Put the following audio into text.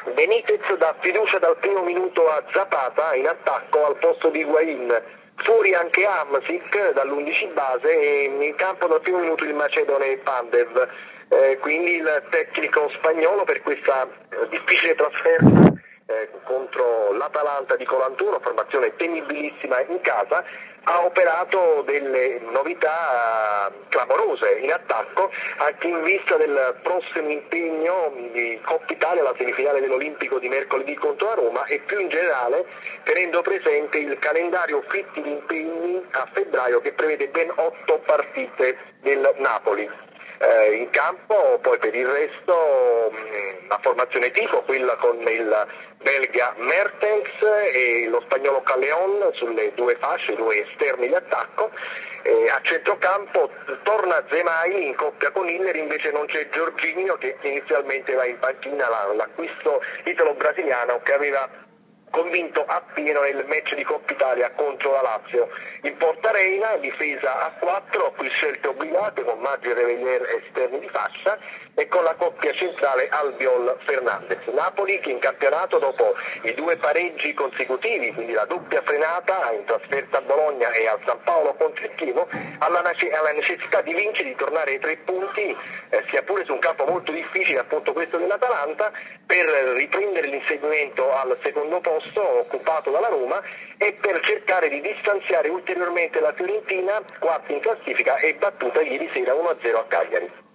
Benitez dà fiducia dal primo minuto a Zapata in attacco al posto di Higuain. Fuori anche Hamsik dall'11 base e in campo dal primo minuto il macedone Pandev. Quindi il tecnico spagnolo per questa difficile trasferta contro l'Atalanta di Colantuono, formazione temibilissima in casa, ha operato delle novità clamorose in attacco anche in vista del prossimo impegno di Coppa Italia, la semifinale dell'Olimpico di mercoledì contro la Roma, e più in generale tenendo presente il calendario fitti di impegni a febbraio che prevede ben 8 partite del Napoli. In campo poi per il resto la formazione tipo, quella con il belga Mertens e lo spagnolo Callejon sulle due fasce, due esterni di attacco. A centrocampo torna Zemai in coppia con Hiller, invece non c'è Jorginho che inizialmente va in panchina, l'acquisto italo-brasiliano che aveva convinto appieno nel match di Coppa Italia contro la Lazio. In porta Reina, difesa a 4, qui scelte obbligate con Maggi e Reveglier esterni di fascia e con la coppia centrale Albiol-Fernandez. Napoli che in campionato, dopo i 2 pareggi consecutivi, quindi la doppia frenata in trasferta a Bologna e al San Paolo contro il Chievo, ha la necessità di vincere, di tornare ai 3 punti, sia pure su un campo molto difficile, appunto questo dell'Atalanta, per riprendere l'inseguimento al secondo posto occupato dalla Roma e per cercare di distanziare ulteriormente la Fiorentina, quarta in classifica e battuta ieri sera 1-0 a Cagliari.